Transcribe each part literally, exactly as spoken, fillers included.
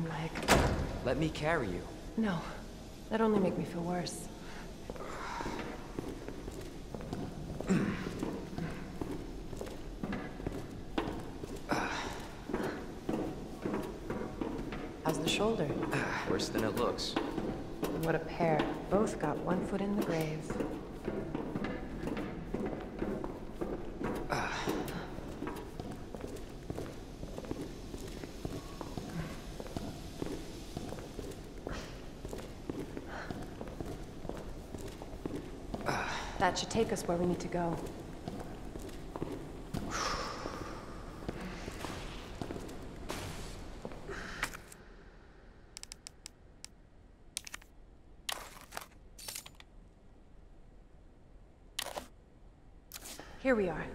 damn leg. Let me carry you. No, that'd only make me feel worse. How's the shoulder? Worse than it looks. What a pair. Both got one foot in the grave. That should take us where we need to go. Here we are.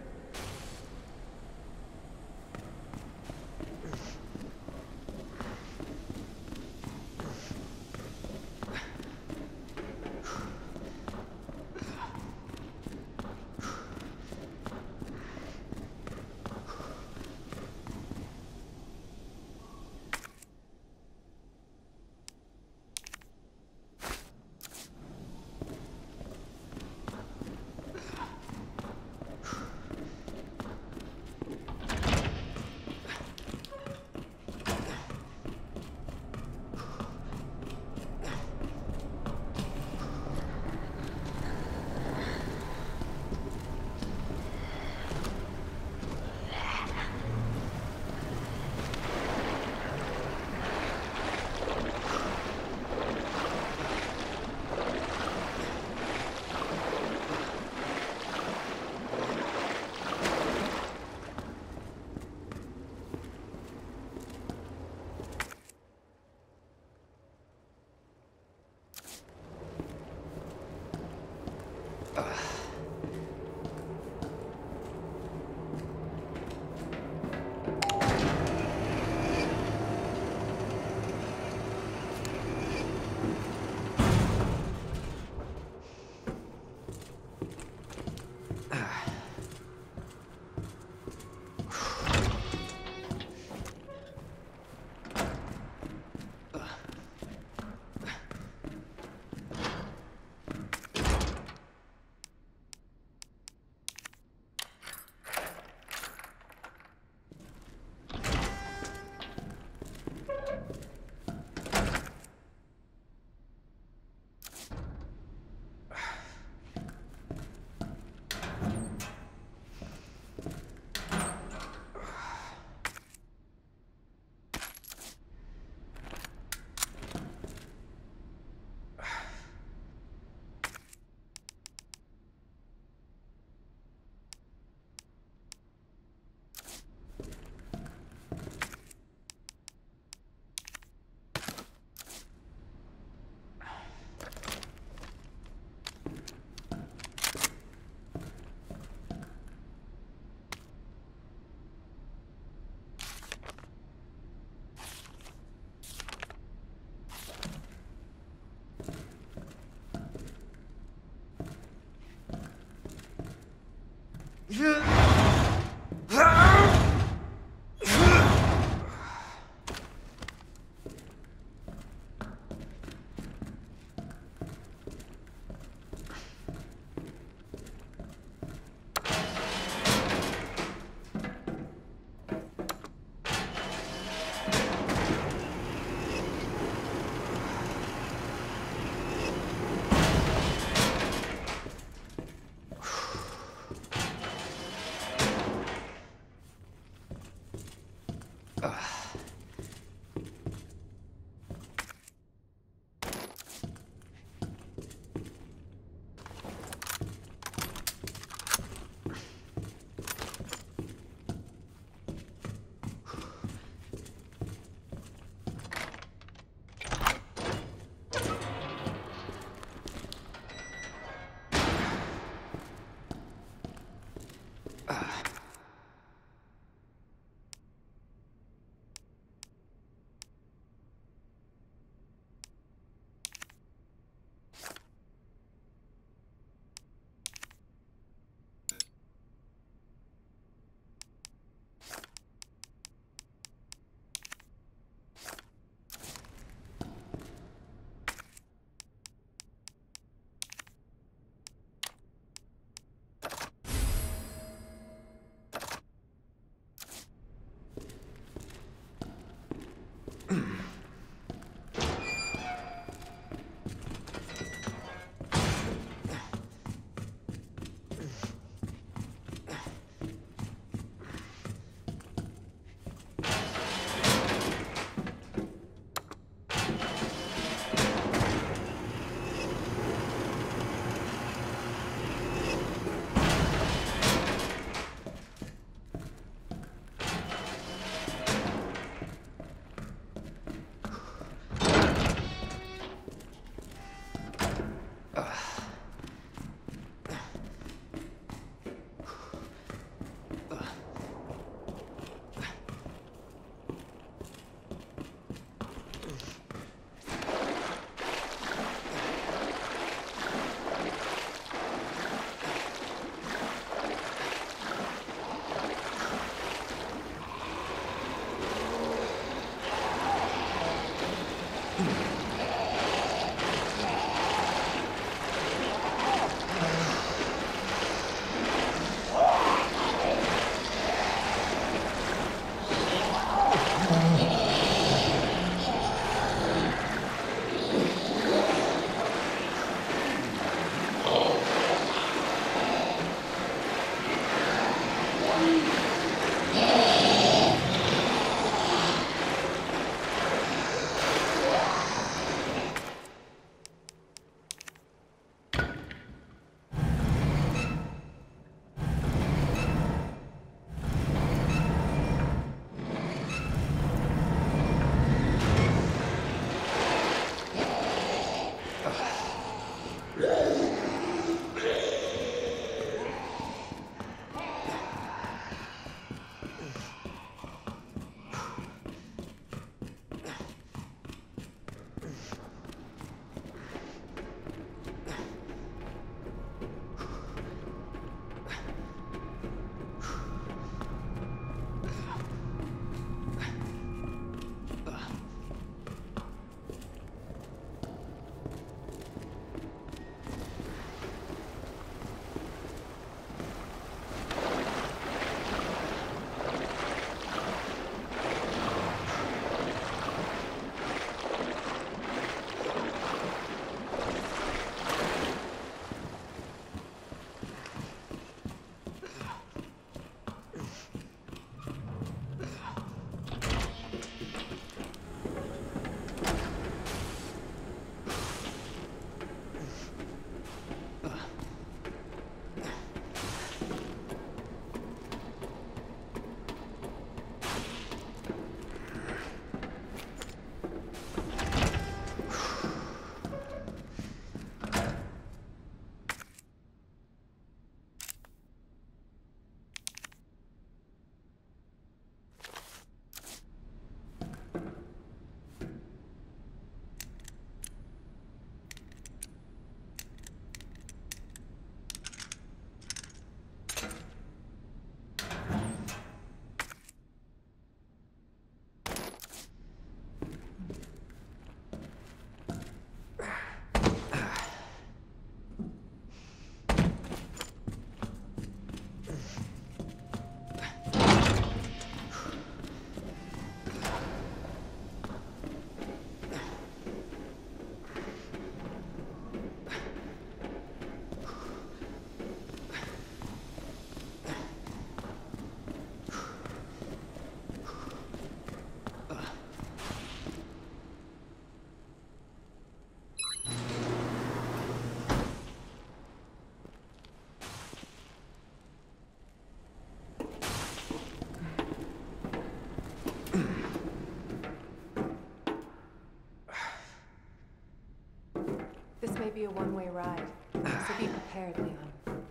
This may be a one-way ride, so be prepared, Leon.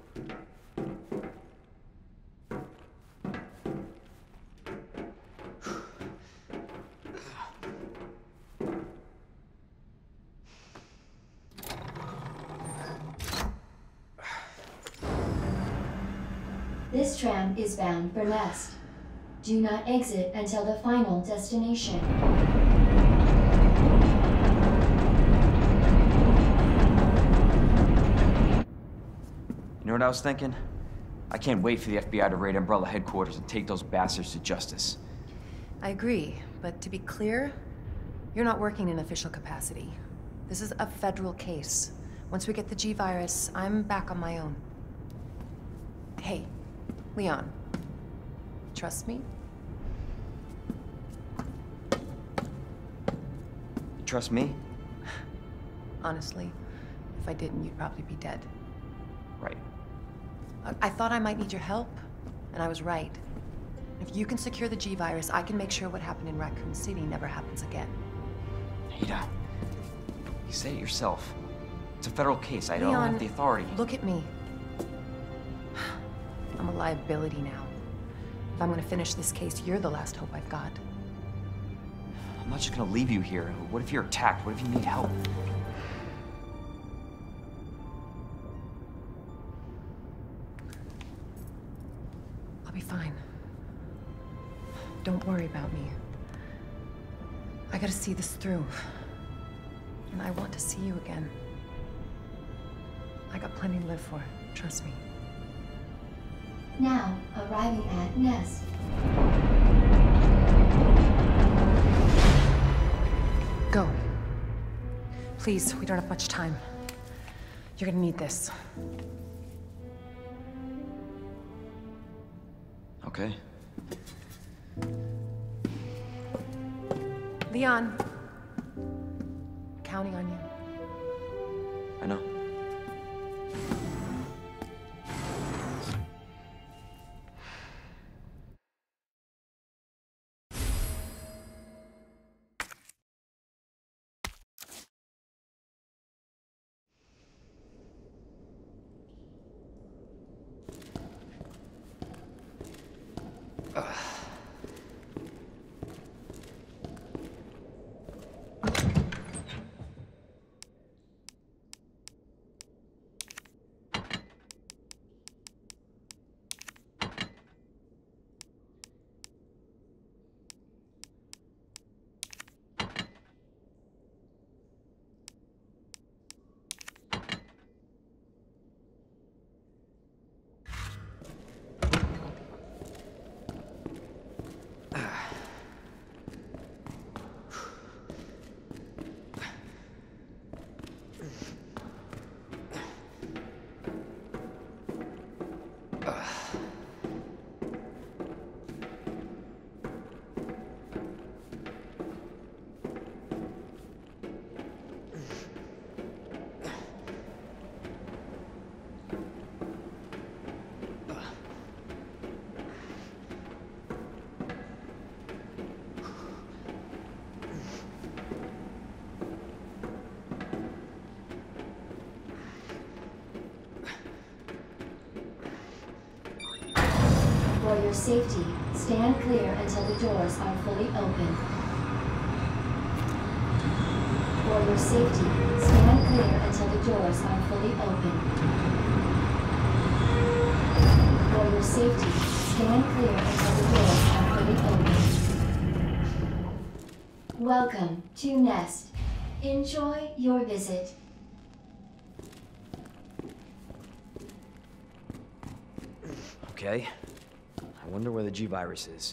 This tram is bound for Nest. Do not exit until the final destination. You know what I was thinking? I can't wait for the F B I to raid Umbrella headquarters and take those bastards to justice. I agree, but to be clear, you're not working in official capacity. This is a federal case. Once we get the G virus, I'm back on my own. Hey, Leon, trust me? You trust me? Honestly, if I didn't, you'd probably be dead. Right. I, I thought I might need your help, and I was right. If you can secure the G virus, I can make sure what happened in Raccoon City never happens again. Ada, you say it yourself. It's a federal case. I don't Leon, have the authority. Look at me. I'm a liability now. If I'm gonna finish this case, you're the last hope I've got. I'm not just gonna leave you here. What if you're attacked? What if you need help? I'll be fine. Don't worry about me. I gotta see this through. And I want to see you again. I got plenty to live for, trust me. Now, arriving at Nest. Go. Please, we don't have much time. You're gonna need this. Okay. Leon. Counting on you. I know. For your safety, stand clear until the doors are fully open. For your safety, stand clear until the doors are fully open. For your safety, stand clear until the doors are fully open. Welcome to Nest. Enjoy your visit. Okay. I wonder where the G-Virus is.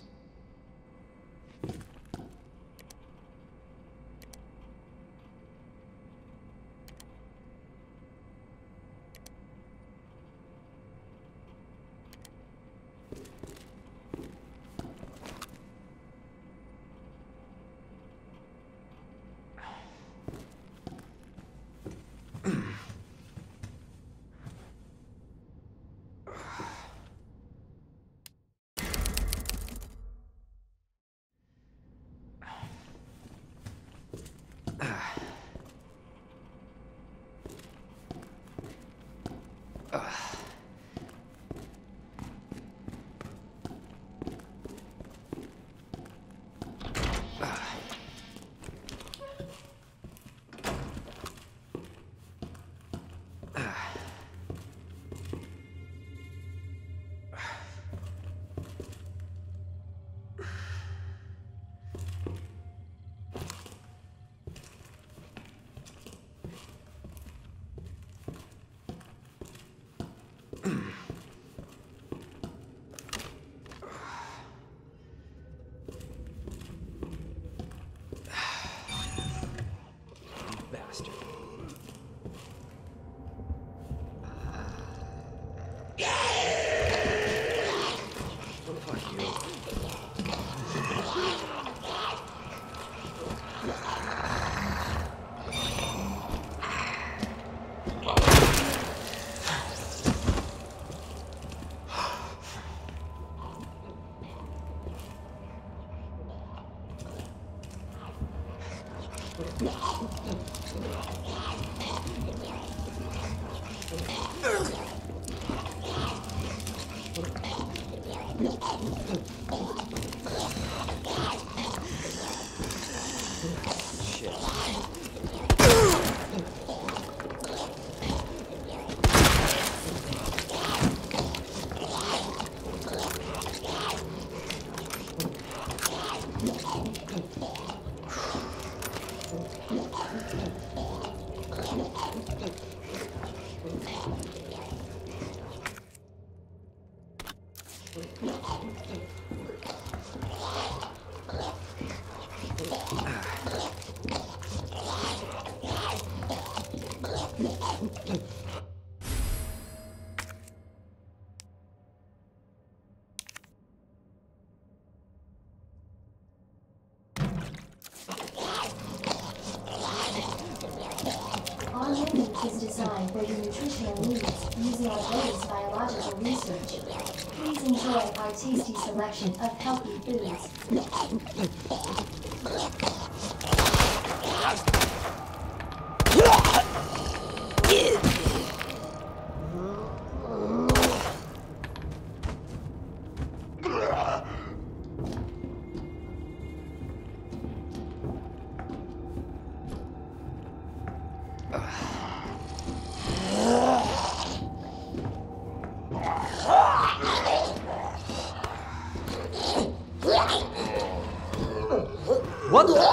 Bastard. Fuck you. Our menu is designed for your nutritional needs using our latest biological research. Please enjoy our tasty selection of healthy foods. What the?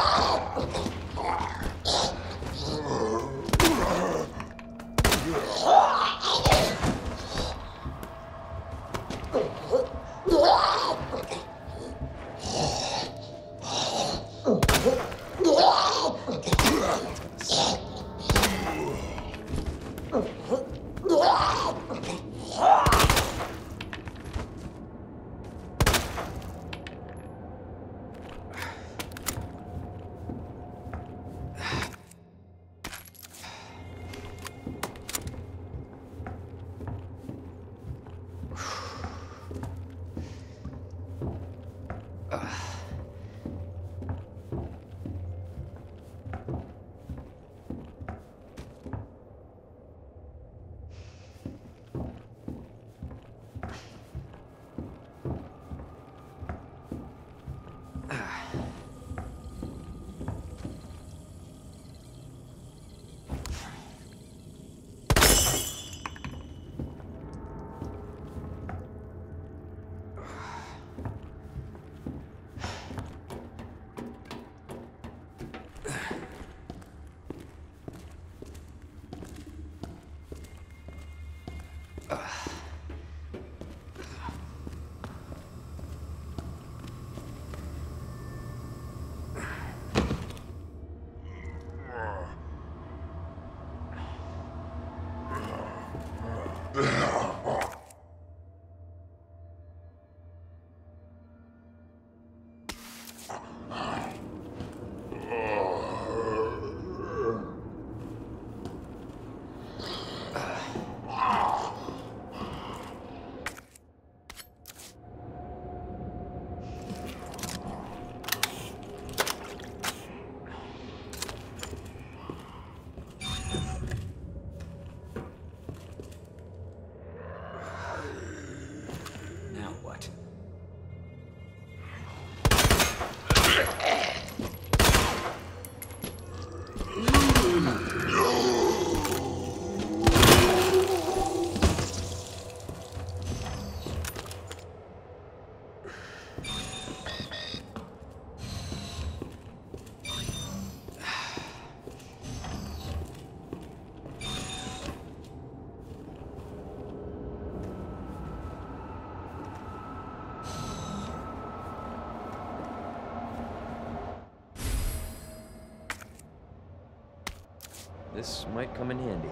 This might come in handy.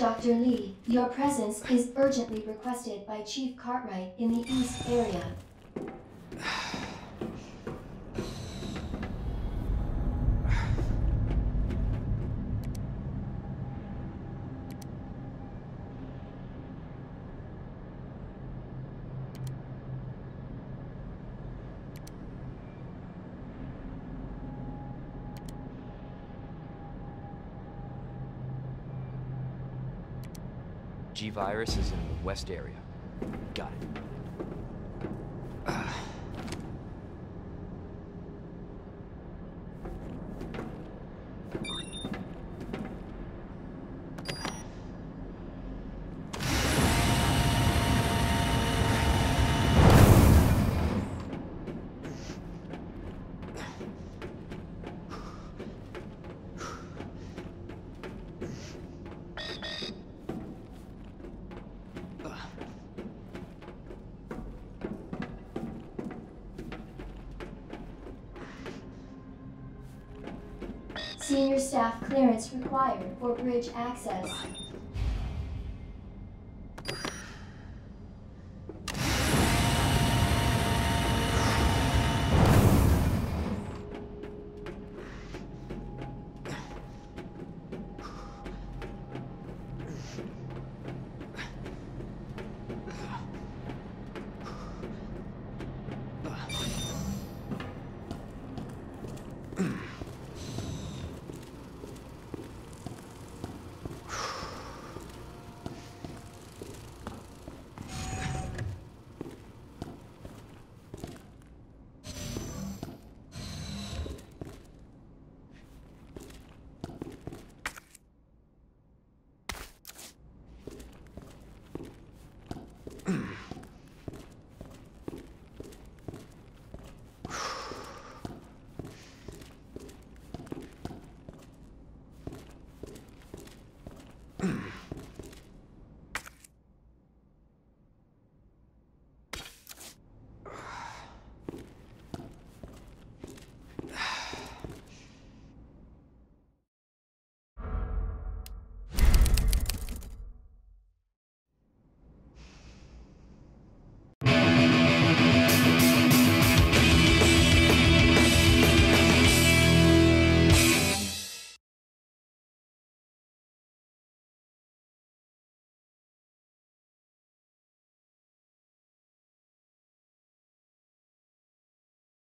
Doctor Lee, your presence is urgently requested by Chief Cartwright in the East area. G-Virus is in the west area. Got it. Senior staff clearance required for bridge access. Mm.